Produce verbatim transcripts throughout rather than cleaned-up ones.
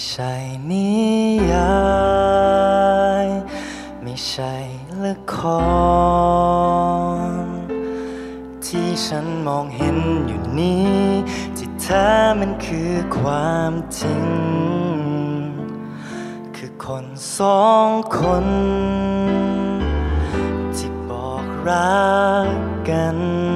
ใช่นิยายไม่ใช่ละครที่ฉันมองเห็นอยู่นี้ที่แท้มันคือความจริงคือคนสองคนที่บอกรักกัน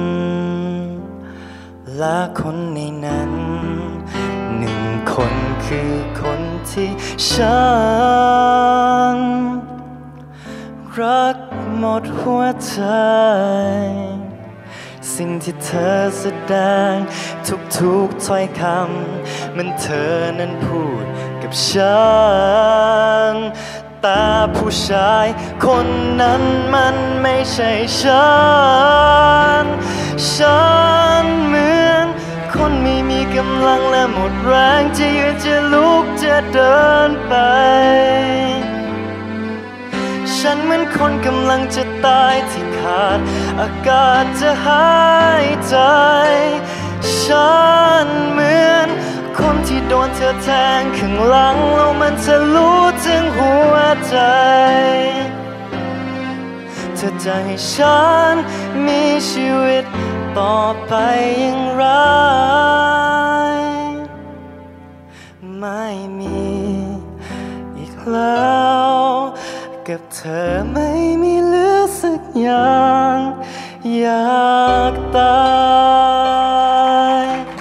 และคนในนั้นหนึ่งคนคือคนที่ฉันรักหมดหัวใจสิ่งที่เธอแสดงทุกๆถ้อยคำมันเธอนั้นพูดกับฉันแต่ผู้ชายคนนั้นมันไม่ใช่ฉันฉันเหมือนคนไม่มีกำลังและหมดแรงจะยืนจะลุกจะเดินไปฉันเหมือนคนกำลังจะตายที่ขาดอากาศจะหายใจฉันเหมือนคนที่โดนเธอแทงข้างหลังแล้วมันทะลุถึงหัวใจเธอจะให้ฉันมีชีวิตต่อไปอย่างไรไม่มีอีกแล้วกับเธอไม่มีเหลือสักอย่างอยากตาย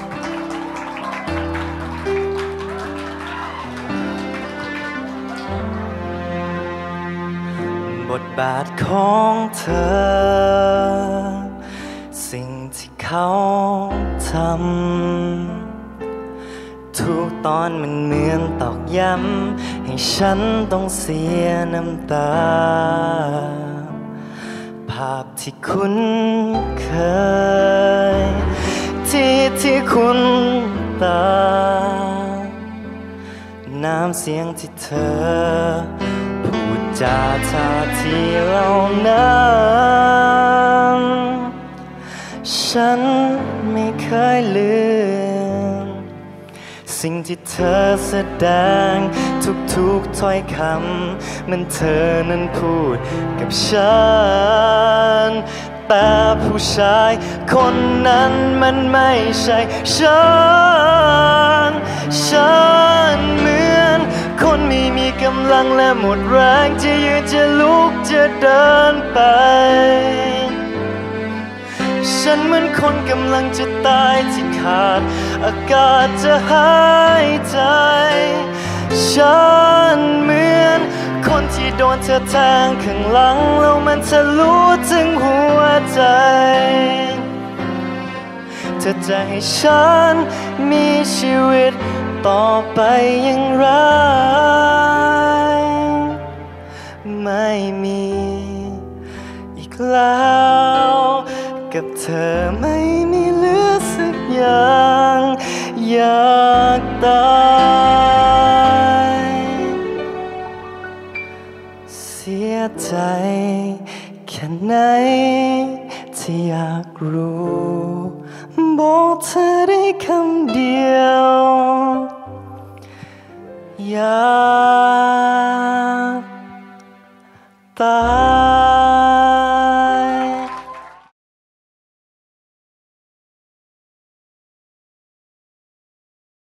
บทบาทของเธอสิ่งที่เขาทำทุกตอนมันเหมือนตอกย้ำให้ฉันต้องเสียน้ำตาภาพที่คุ้นเคยที่ที่คุ้นตาน้ำเสียงที่เธอพูดจาท่าทีเหล่านั้นฉันไม่เคยลืมสิ่งที่เธอแสดงทุกๆถ้อยคำมันเธอนั้นพูดกับฉันแต่ผู้ชายคนนั้นมันไม่ใช่ฉันฉันเหมือนคนไม่มีกำลังและหมดแรงจะยืนจะลุกจะเดินไปฉันเหมือนคนกำลังจะตายที่ขาดอากาศจะหายใจฉันเหมือนคนที่โดนเธอแทงข้างหลังแล้วมันทะลุถึงหัวใจเธอจะให้ฉันมีชีวิตต่อไปอย่างไรไม่มีอีกแล้วกับเธอไม่มีเหลือสักอย่างอยากตายเสียใจแค่ไหนที่อยากรู้บอกเธอได้คำเดียวอยากตาย